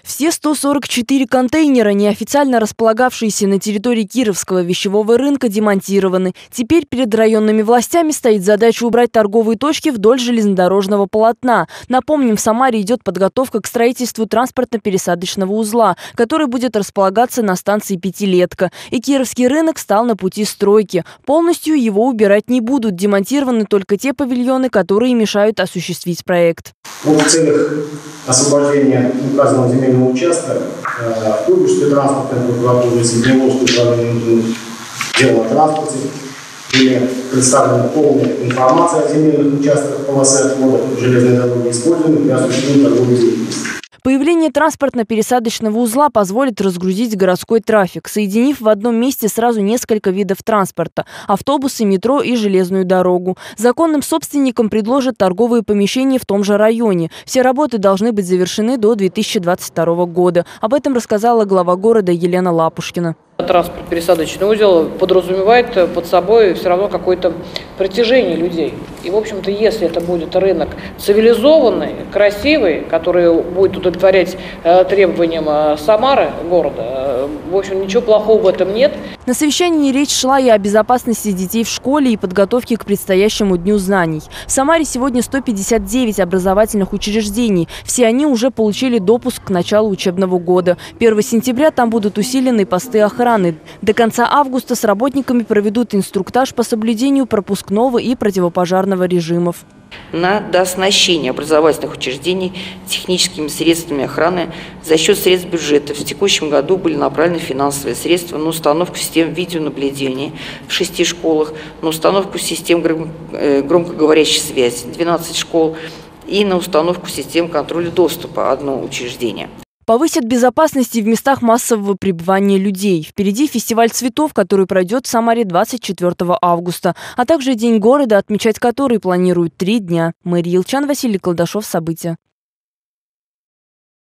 Все 144 контейнера, неофициально располагавшиеся на территории Кировского вещевого рынка, демонтированы. Теперь перед районными властями стоит задача убрать торговые точки вдоль железнодорожного полотна. Напомним, в Самаре идет подготовка к строительству транспортно-пересадочного узла, который будет располагаться на станции «Пятилетка». И Кировский рынок стал на пути стройки. Полностью его убирать не будут. Демонтированы только те павильоны, которые мешают осуществить проект. В целях освобождения указанного земельного участка Куйбышевской транспортной прокуратуры, Средневолжского управления дела о транспорте были представлена полная информация о земельных участках полосы отходов железной дороги, используемых для осуществления торговой деятельности. Появление транспортно-пересадочного узла позволит разгрузить городской трафик, соединив в одном месте сразу несколько видов транспорта – автобусы, метро и железную дорогу. Законным собственникам предложат торговые помещения в том же районе. Все работы должны быть завершены до 2022 года. Об этом рассказала глава города Елена Лапушкина. Транспорт-пересадочный узел подразумевает под собой все равно какое-то притяжение людей. И, в общем-то, если это будет рынок цивилизованный, красивый, который будет удовлетворять требованиям Самары, города, в общем, ничего плохого в этом нет. На совещании речь шла и о безопасности детей в школе, и подготовке к предстоящему Дню знаний. В Самаре сегодня 159 образовательных учреждений. Все они уже получили допуск к началу учебного года. 1 сентября там будут усилены посты охраны. До конца августа с работниками проведут инструктаж по соблюдению пропускного и противопожарного режимов. На дооснащение образовательных учреждений техническими средствами охраны за счет средств бюджета в текущем году были направлены финансовые средства на установку систем видеонаблюдения в 6 школах, на установку систем громкоговорящей связи 12 школ и на установку систем контроля доступа одно учреждение. Повысят безопасность в местах массового пребывания людей. Впереди фестиваль цветов, который пройдет в Самаре 24 августа, а также День города, отмечать который планируют 3 дня. Мария Елчан, Василий Колдашов. События.